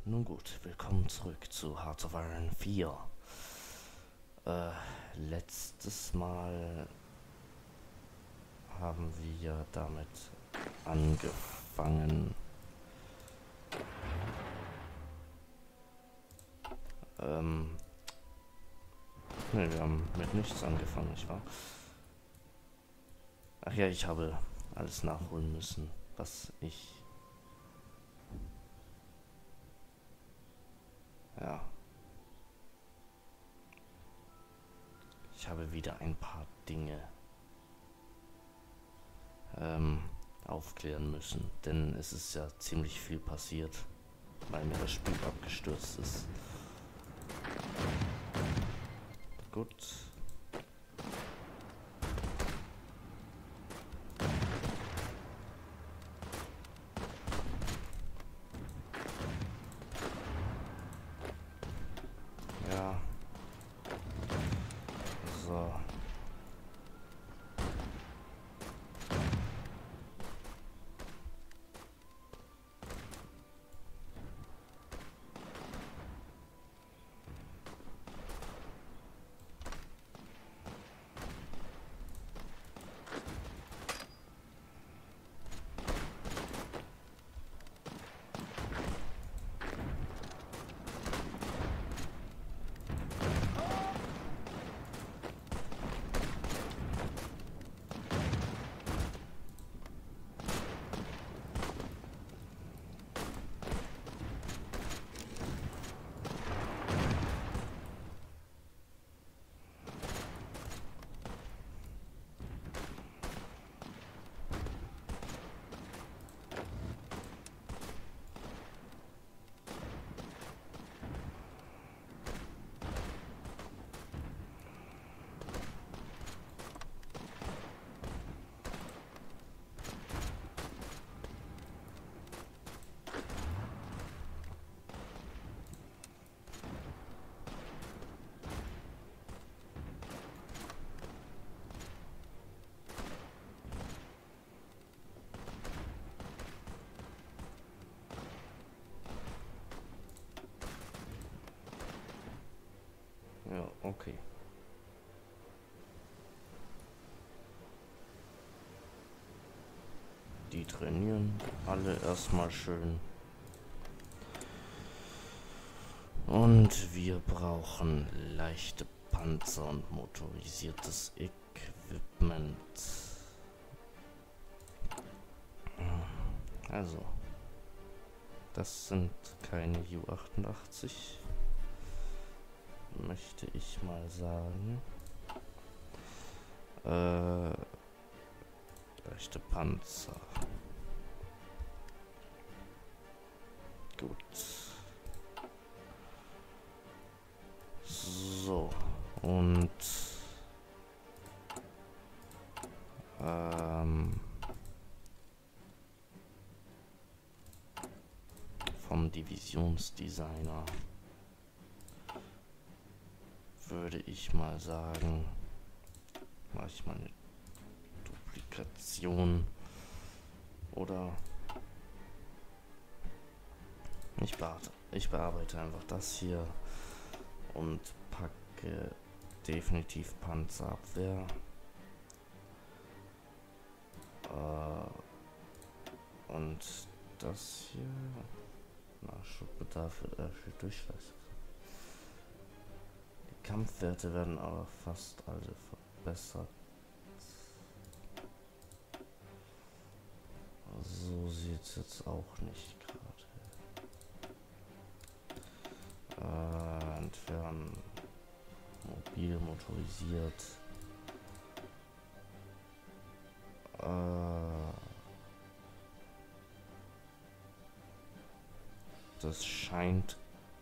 Nun gut, willkommen zurück zu Hearts of Iron 4. Letztes Mal haben wir damit angefangen, ne, wir haben mit nichts angefangen, nicht wahr? Ach ja, ich habe alles nachholen müssen, was ich... Ja. Ich habe wieder ein paar Dinge aufklären müssen, denn es ist ja ziemlich viel passiert, weil mir das Spiel abgestürzt ist. Gut. Ja. So. Ja, okay. Die trainieren alle erstmal schön. Und wir brauchen leichte Panzer und motorisiertes Equipment. Also, das sind keine Ju-88, möchte ich mal sagen. Leichte Panzer. Gut. So. Und vom Divisionsdesigner würde ich mal sagen, mache ich mal eine Duplikation oder ich bearbeite einfach das hier und packe definitiv Panzerabwehr. Und das hier, Nachschubbedarf wird erhöht Durchschlags. Die Kampfwerte werden aber fast alle verbessert. So sieht es jetzt auch nicht gerade. Entfernen. Mobil, motorisiert. Das scheint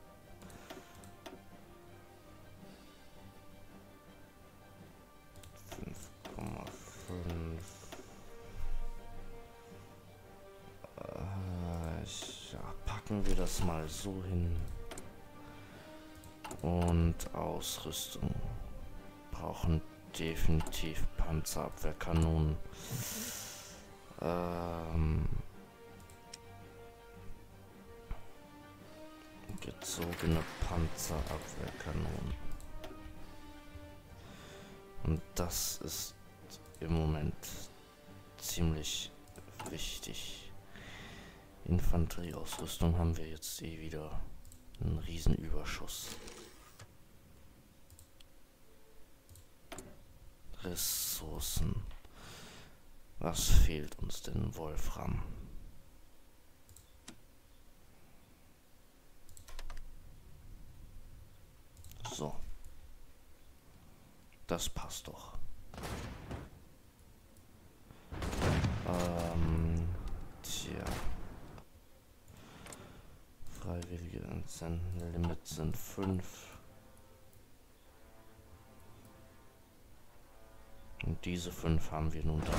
packen wir das mal so hin. Und Ausrüstung. Brauchen definitiv Panzerabwehrkanonen. Gezogene Panzerabwehrkanonen. Und das ist im Moment ziemlich wichtig. Infanterieausrüstung haben wir jetzt eh wieder einen Riesenüberschuss. Ressourcen. Was fehlt uns denn, Wolfram? So. Das passt doch. Tja. Freiwillige entsenden. Limit sind 5. Und diese 5 haben wir nun da.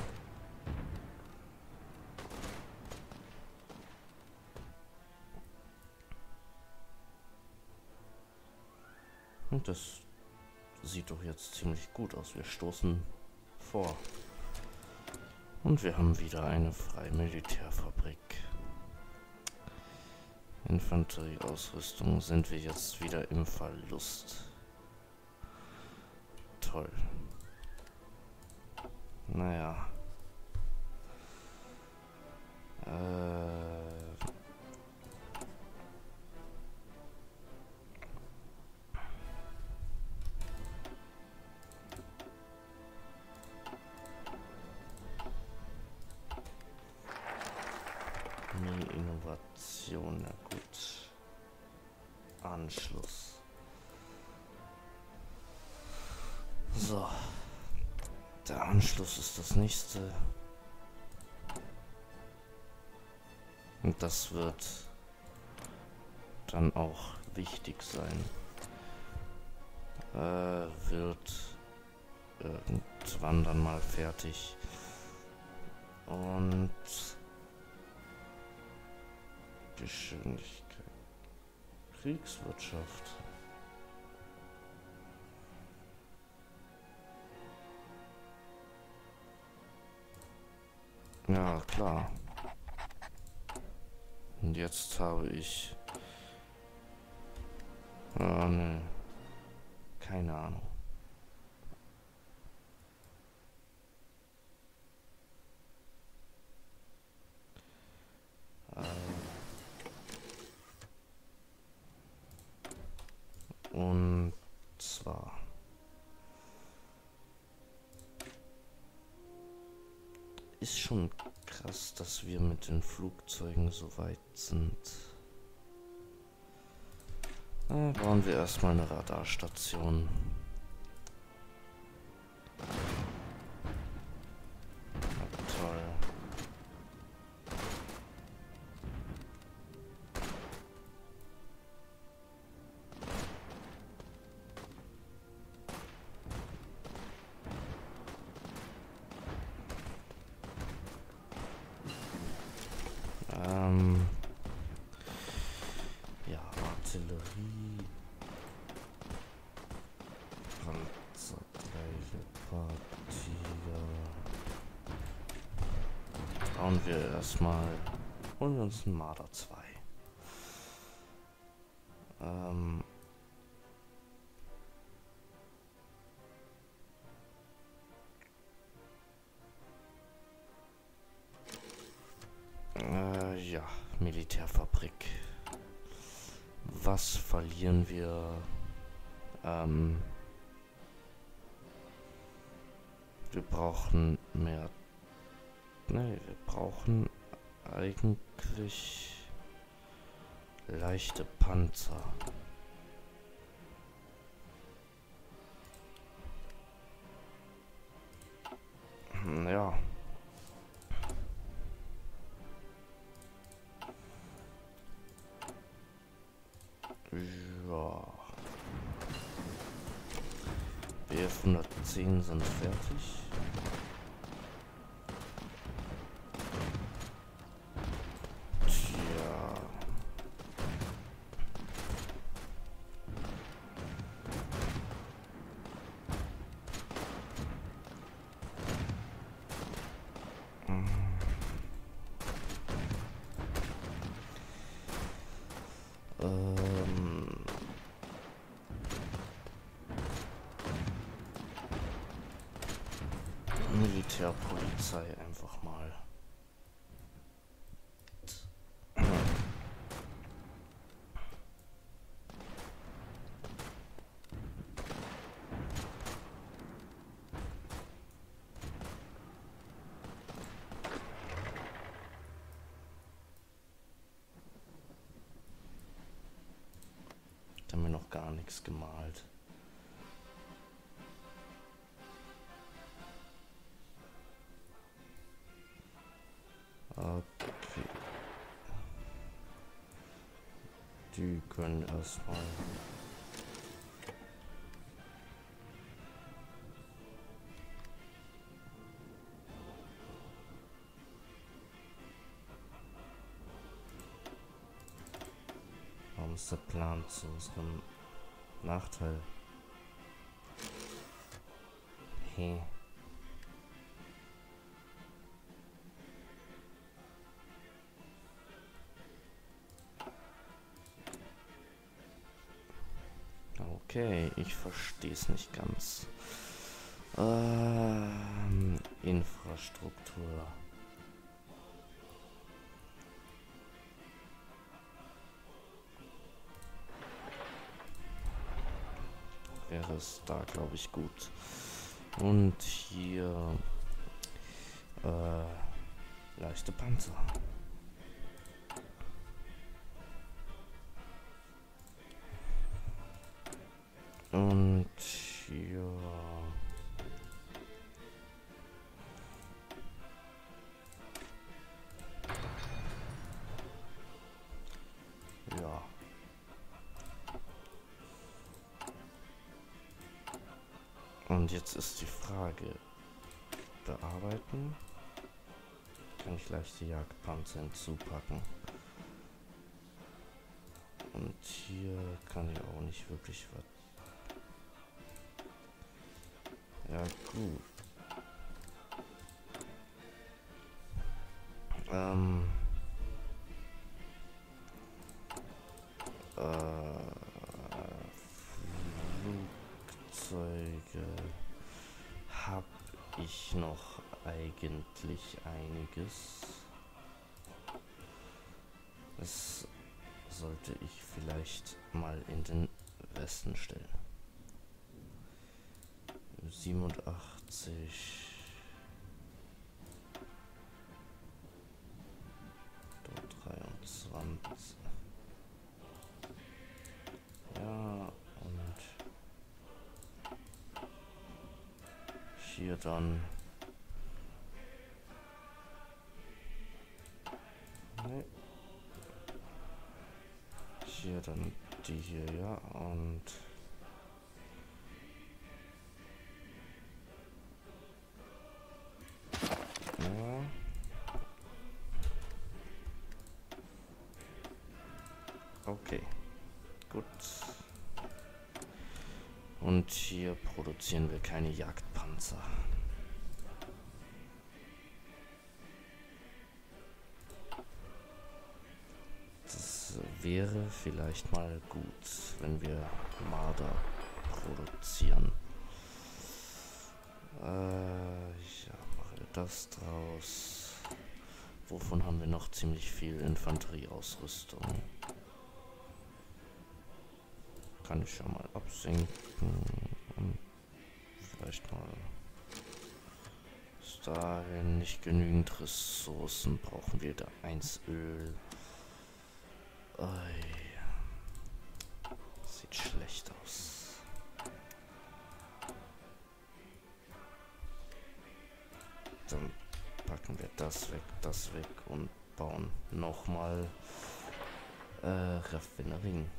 Und das sieht doch jetzt ziemlich gut aus. Wir stoßen vor. Und wir haben wieder eine freie Militärfabrik. Infanterieausrüstung sind wir jetzt wieder im Verlust. Toll. Naja. Die Innovation, na gut. Anschluss. So. Der Anschluss ist das nächste. Und das wird dann auch wichtig sein. Wird irgendwann dann mal fertig. Und Geschwindigkeit. Kriegswirtschaft. Ja, klar. Und jetzt habe ich... ne. Keine Ahnung. Und zwar... Ist schon krass, dass wir mit den Flugzeugen so weit sind. Bauen wir erstmal eine Radarstation. Ja, toll. Ja, Artillerie. Panzergleiche Partier. Bauen wir erstmal. Holen wir uns einen Marder 2. Ja, Militärfabrik. Was verlieren wir? Wir brauchen mehr. Ne, wir brauchen eigentlich leichte Panzer. Ja. Ja. Bf 110 sind fertig. Tja. Militärpolizei einfach mal. Da haben wir noch gar nichts gemalt. Okay. Die können erstmal. Warum ist der Plan zu unserem Nachteil? Hey. Okay, ich verstehe es nicht ganz. Infrastruktur. Wäre es da, glaube ich, gut. Und hier leichte Panzer. Und hier ja. Und jetzt ist die Frage, bearbeiten? Kann ich leichte Jagdpanzer hinzupacken? Und hier kann ich auch nicht wirklich was. Ja, gut. Flugzeuge habe ich noch eigentlich einiges. Das sollte ich vielleicht mal in den Westen stellen. 87. Dort 23. Ja, und hier dann. Nee. Hier dann die hier, ja, und ja. Okay, gut. Und hier produzieren wir keine Jagdpanzer. Das wäre vielleicht mal gut, wenn wir Marder produzieren. Ich mache das draus. Wovon haben wir noch ziemlich viel Infanterieausrüstung? Kann ich ja mal absenken und vielleicht mal bis dahin. Nicht genügend Ressourcen brauchen wir da. 1 Öl. Sieht schlecht aus. Dann packen wir das weg und bauen nochmal Raffinerien.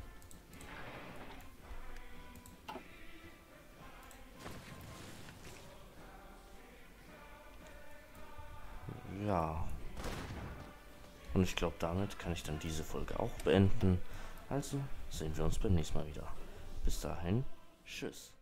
Ja. Und ich glaube, damit kann ich dann diese Folge auch beenden. Also sehen wir uns beim nächsten Mal wieder. Bis dahin, tschüss.